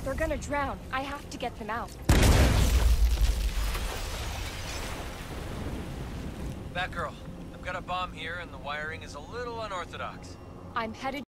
They're gonna drown. I have to get them out. Batgirl, I've got a bomb here and the wiring is a little unorthodox. I'm headed